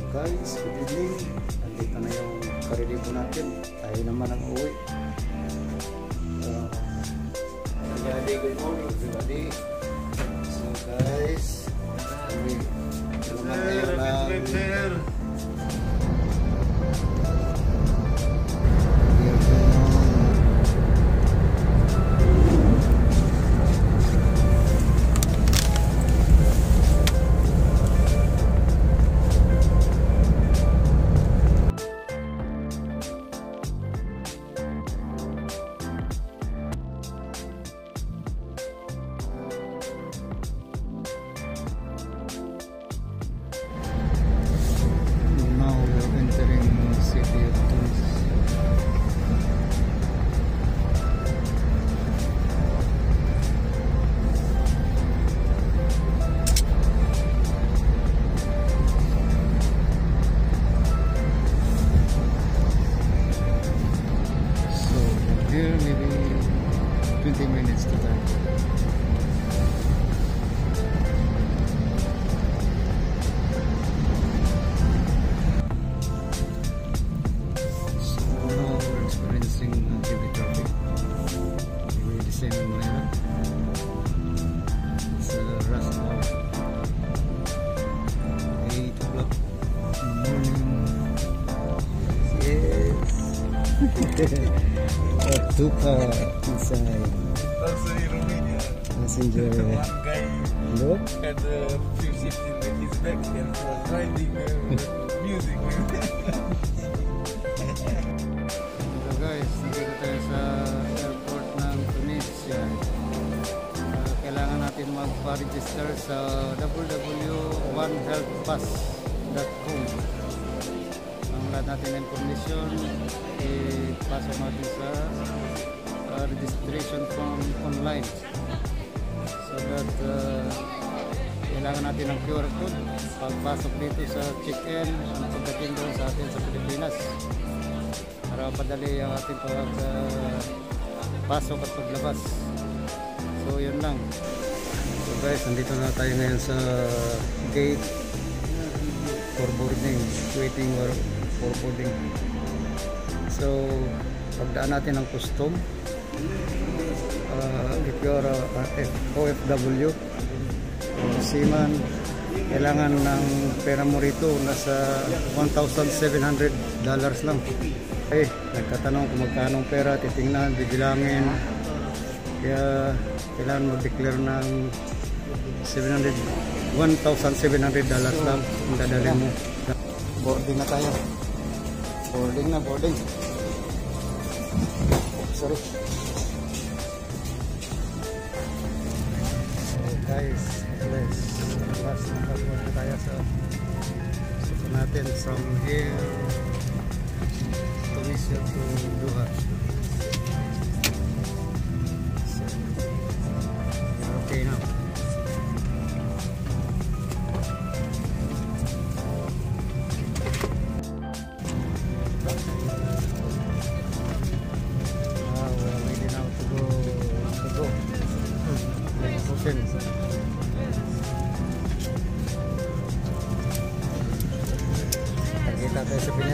Guys, good evening. Nandito na yung karilibo natin. Tayo naman ang uwi. Good morning everybody. So guys, uwi naman ngayon ng maybe 20 minutes to time. So now we're experiencing heavy traffic. Maybe the same in Manila. It's rush hour. 8 o'clock in the morning. Yes. Two car inside. Also in Romania. Passenger. One guy Look. had a few seats in his back and was riding music. So guys, nandito tayo sa airport ng Tunisia. Kailangan natin magpa-register sa www.onehealthpass.com. Ang lahat natin na information ipasok natin sa registration form online, so that kailangan natin ng QR code pagpasok dito sa check-in at pagdating doon sa atin sa Pilipinas para padali ang ating pasok at paglabas. So yun lang. So guys, nandito na tayo ngayon sa gate for boarding, waiting for boarding. So pagdaan natin ng custom, if you are OFW seaman, kailangan ng pera mo rito nasa $1,700 lang. Okay, nagtatanong kung magkano pera, titingnan, bibilangin, kaya kailangan mag-declare ng $1,700 lang ang dadalhin mo. Boarding na tayo. Boarding. Sorry. So guys, last nakaport na tayo sa suko natin from here Tunisia to Doha. So, okay now. Kita tayo sa